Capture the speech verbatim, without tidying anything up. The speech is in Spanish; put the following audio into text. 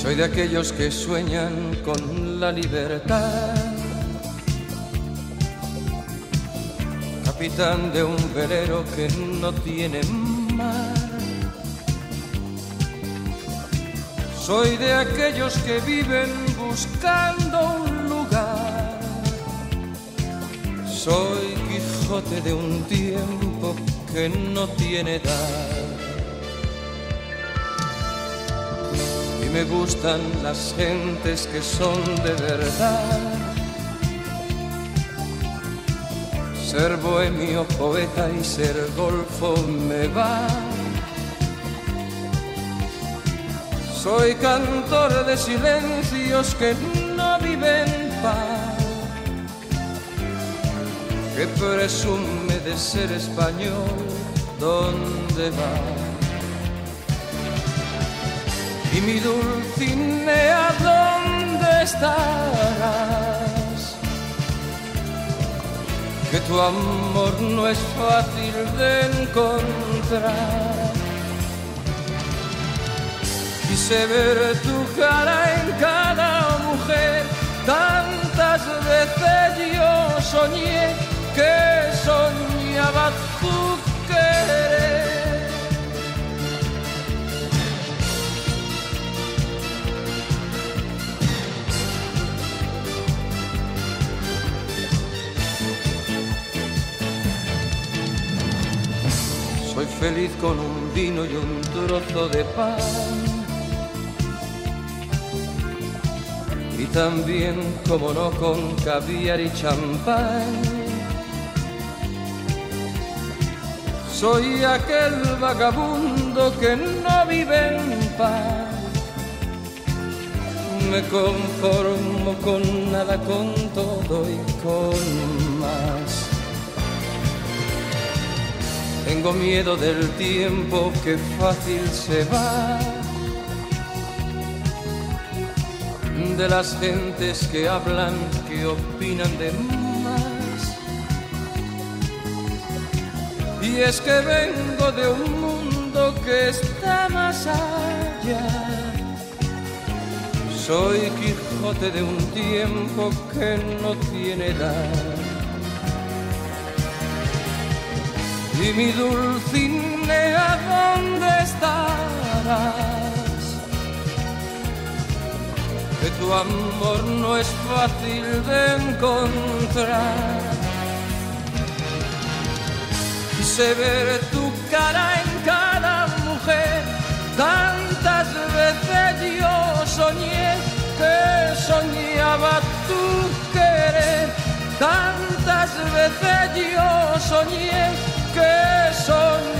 Soy de aquellos que sueñan con la libertad, capitán de un velero que no tiene mar. Soy de aquellos que viven buscando un lugar. Soy Quijote de un tiempo que no tiene edad. Y me gustan las gentes que son de verdad. Ser bohemio, poeta y ser golfo me va. Soy cantor de silencios que no viven paz, que presume de ser español, ¿dónde va? Y mi Dulcinea, ¿dónde estarás? Que tu amor no es fácil de encontrar. Quise ver tu cara en cada mujer, tantas veces yo soñé que soñaba tu querer. Soy feliz con un vino y un trozo de pan, y también, como no, con caviar y champán. Soy aquel vagabundo que no vive en paz. Me conformo con nada, con todo y con más. Tengo miedo del tiempo que fácil se va, de las gentes que hablan, que opinan de más. Y es que vengo de un mundo que está más allá. Soy Quijote de un tiempo que no tiene edad. Y mi Dulcinea, ¿dónde estarás? Que tu amor no es fácil de encontrar. Quise ver tu cara en cada mujer, tantas veces yo soñé que soñaba tu querer. Tantas veces yo soñé que soñaba